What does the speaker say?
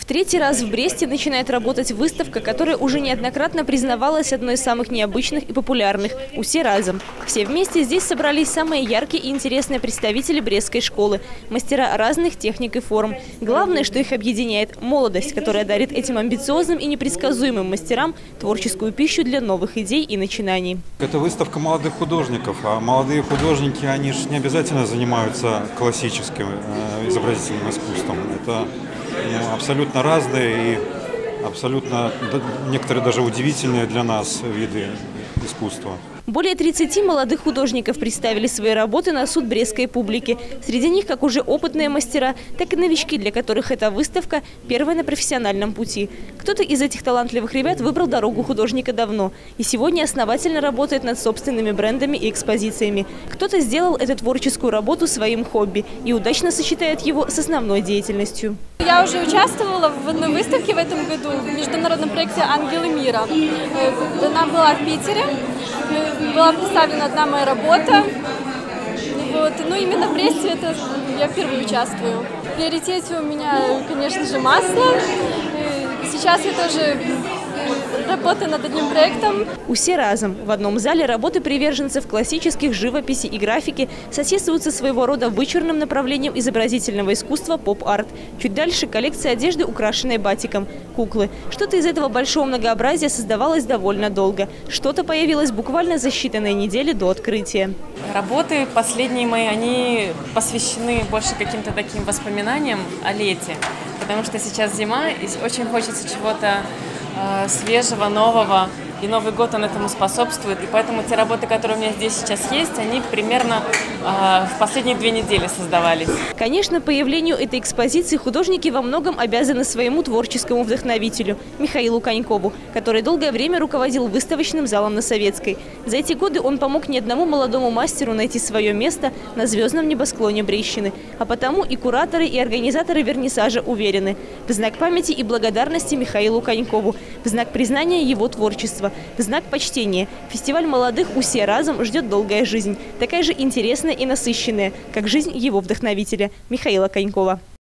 третий раз в Бресте начинает работать выставка, которая уже неоднократно признавалась одной из самых необычных и популярных – «Усе разом». Все вместе здесь собрались самые яркие и интересные представители брестской школы – мастера разных техник и форм. Главное, что их объединяет – молодость, которая дарит этим амбициозным и непредсказуемым мастерам творческую пищу для новых идей и начинаний. Это выставка молодых художников, а молодые художники, они же не обязательно занимаются классическим изобразительным искусством. Это абсолютно разные и абсолютно некоторые даже удивительные для нас виды искусства. Более 30 молодых художников представили свои работы на суд брестской публики. Среди них как уже опытные мастера, так и новички, для которых эта выставка первая на профессиональном пути. Кто-то из этих талантливых ребят выбрал дорогу художника давно и сегодня основательно работает над собственными брендами и экспозициями. Кто-то сделал эту творческую работу своим хобби и удачно сочетает его с основной деятельностью. Я уже участвовала в одной выставке в этом году в международном проекте «Ангелы мира». Она была в Питере. Была представлена одна моя работа. Но именно в Бресте я впервые участвую. В приоритете у меня, конечно же, масло. Сейчас я тоже работаю над одним проектом. «Усе разом». В одном зале работы приверженцев классических живописи и графики соседствуют со своего рода вычурным направлением изобразительного искусства поп-арт. Чуть дальше коллекция одежды, украшенной батиком. Куклы. Что-то из этого большого многообразия создавалось довольно долго. Что-то появилось буквально за считанные недели до открытия. Работы последние мои, они посвящены больше каким-то таким воспоминаниям о лете. Потому что сейчас зима, и очень хочется чего-то свежего, нового. И Новый год он этому способствует. И поэтому те работы, которые у меня здесь сейчас есть, они примерно в последние 2 недели создавались. Конечно, появлению этой экспозиции художники во многом обязаны своему творческому вдохновителю Михаилу Конькову, который долгое время руководил выставочным залом на Советской. За эти годы он помог ни одному молодому мастеру найти свое место на звездном небосклоне Брестщины. А потому и кураторы, и организаторы вернисажа уверены – в знак памяти и благодарности Михаилу Конькову, в знак признания его творчества, в знак почтения. Фестиваль молодых «Усе разом» ждет долгая жизнь, такая же интересная и насыщенная, как жизнь его вдохновителя Михаила Конькова.